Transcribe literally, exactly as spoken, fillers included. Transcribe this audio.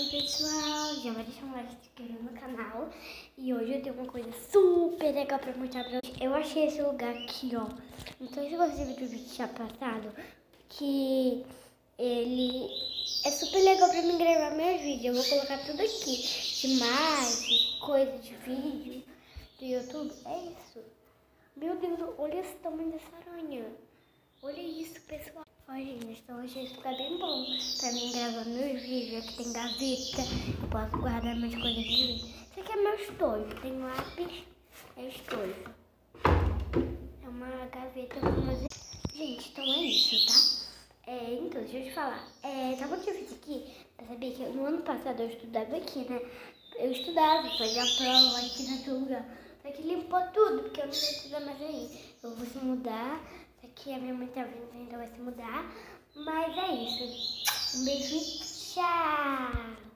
pessoal, já vai deixar um like se inscrever no canal. E hoje eu tenho uma coisa super legal pra mostrar pra vocês. Eu achei esse lugar aqui, ó. Não sei se você viu o vídeo já passado, que ele é super legal pra mim gravar meus vídeos. Eu vou colocar tudo aqui, de imagem, coisa de vídeo do YouTube. É isso. Meu Deus, olha esse tamanho dessa aranha. Olha isso, pessoal. Olha, gente, então achei isso ficar bem bom pra mim gravar meus vídeos. Aqui tem gaveta, eu posso guardar minhas coisas de vídeo. Isso aqui é meu estojo, tem lápis, é estojo. É uma gaveta com umas... Gente, então é isso, tá? É, então, deixa eu te falar. É, sabe o que eu fiz aqui? Pra saber que no ano passado eu estudava aqui, né? Eu estudava, fazia prova aqui nesse lugar. Só que limpou tudo, porque eu não vou estudar mais aí. Eu vou se mudar. Aqui a minha mãe tá vindo, ainda vai se mudar. Mas é isso. Um beijo e tchau!